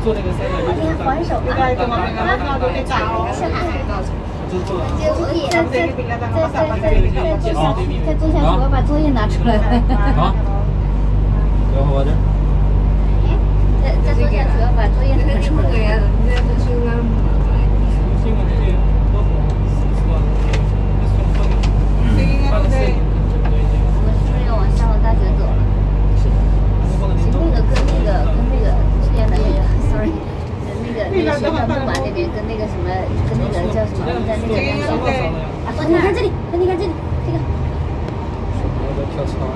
你还手啊？是哪？在坐下时我把作业拿出来了。 好，然后我这。 在坐下时把作业拿出来。我是要往厦门大学走了。跟那个之前的，sorry，那个学校木马那边跟那个什么，跟那个叫什么，在那个啊，你看这里，你看这里，这个。 我在跳槽。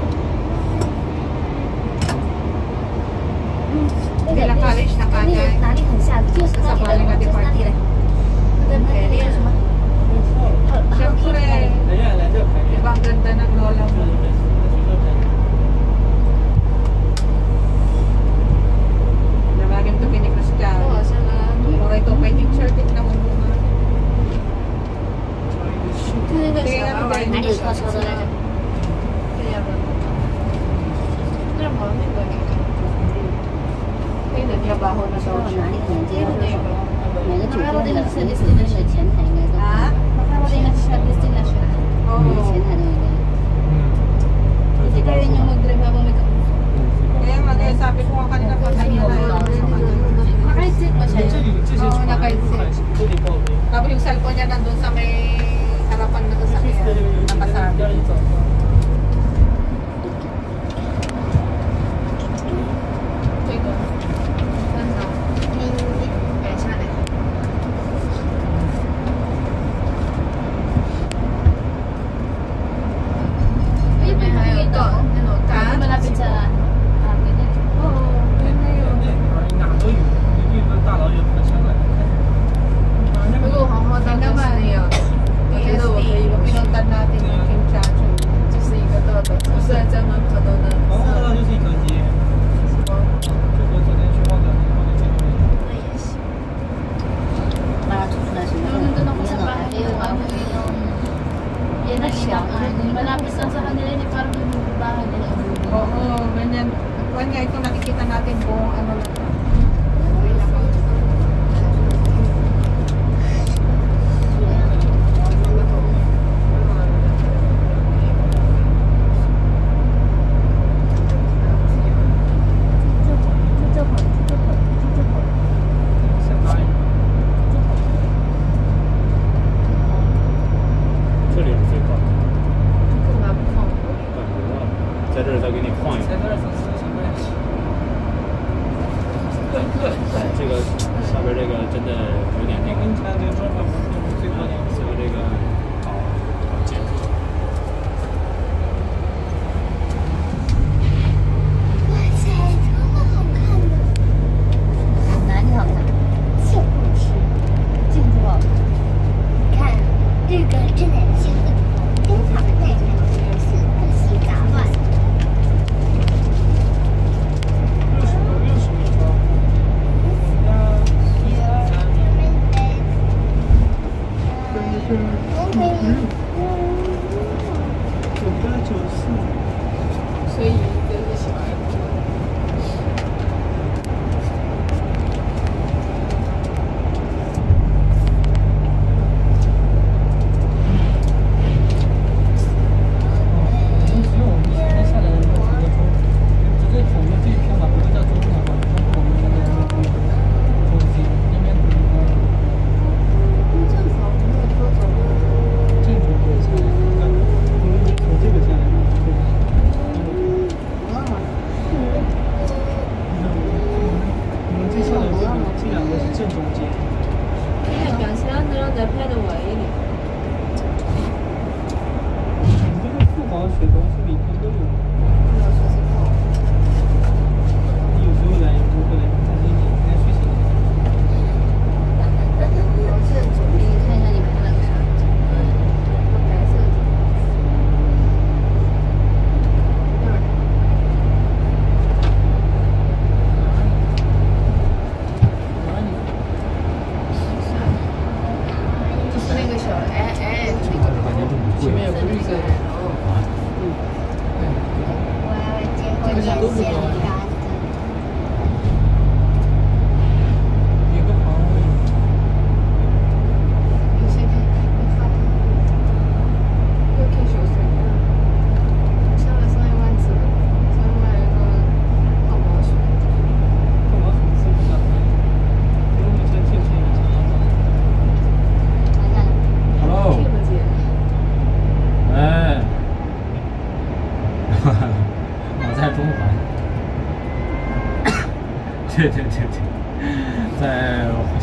那个哪里很下，就是那里的，就是那里的。那个什么？Siyempre, ibang ganda ng lola mo. Nabagin ito pinikristiyan. Oo, sana. Mura ito kay teacher, tignan mo muna. Tingnan mo ba yung nagsasabi na dyan? Kaya ba? Tignan mo, may ba? May nagtrabaho na daw siya. 每个酒店的设计师的前台应该都啊，我的那个设计师那是哦，前台都应该。Kasi kaya niyo mag-drive habang may kapuso. Kaya mag-sabi ko kanina pa kanina naka-headset pa siya. Oo, naka-headset. Tapos yung cellphone niya nandun sa may harapan na sasakyan. Nakasabi.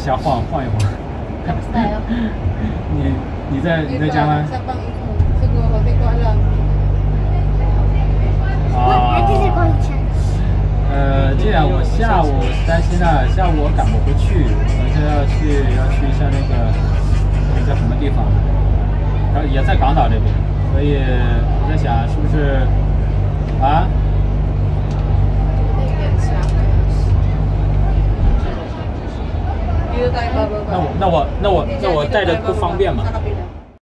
下晃一会儿。 style。 你在家吗？啊。这样我下午担心了，下午我赶不回去，我现在要去一下那个叫什么地方，也在港岛这边，所以我在想是不是啊？那我带着不方便嘛？